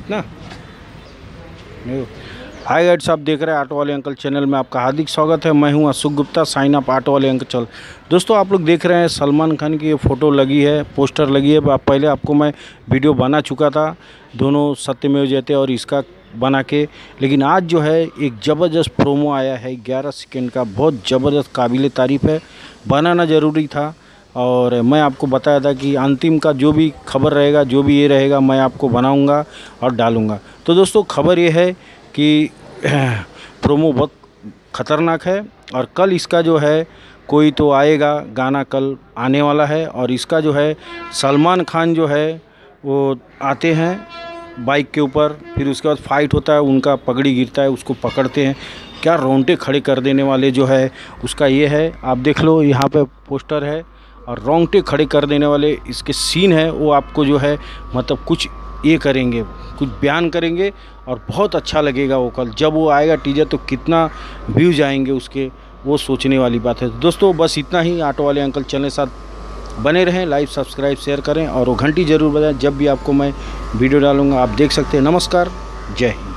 ना। हाय गाइड्स, आप देख रहे हैं ऑटो वाले अंकल चैनल में आपका हार्दिक स्वागत है। मैं हूं Ashok Gupta, sign up auto वाले अंकल। दोस्तों, आप लोग देख रहे हैं सलमान खान की ये फ़ोटो लगी है, पोस्टर लगी है। पहले आपको मैं वीडियो बना चुका था, दोनों सत्यमेव जयते और इसका बना के। लेकिन आज जो है एक ज़बरदस्त प्रोमो आया है 11 सेकंड का, बहुत ज़बरदस्त, काबिल तारीफ़ है। बनाना ज़रूरी था और मैं आपको बताया था कि अंतिम का जो भी खबर रहेगा, जो भी ये रहेगा, मैं आपको बनाऊंगा और डालूंगा। तो दोस्तों, खबर ये है कि प्रोमो बहुत ख़तरनाक है और कल इसका जो है कोई तो आएगा, गाना कल आने वाला है। और इसका जो है सलमान खान जो है वो आते हैं बाइक के ऊपर, फिर उसके बाद फाइट होता है, उनका पगड़ी गिरता है, उसको पकड़ते हैं। क्या रोंगटे खड़े कर देने वाले जो है उसका ये है, आप देख लो, यहाँ पे पोस्टर है और रोंगटे खड़े कर देने वाले इसके सीन है। वो आपको जो है मतलब कुछ ये करेंगे, कुछ बयान करेंगे और बहुत अच्छा लगेगा वो कल जब वो आएगा टीजर। तो कितना व्यूज़ आएंगे उसके, वो सोचने वाली बात है। दोस्तों, बस इतना ही। ऑटो वाले अंकल चैनल के साथ बने रहें, लाइक सब्सक्राइब शेयर करें और वो घंटी ज़रूर बजाएं जब भी आपको मैं वीडियो डालूँगा। आप देख सकते हैं। नमस्कार, जय हिंद।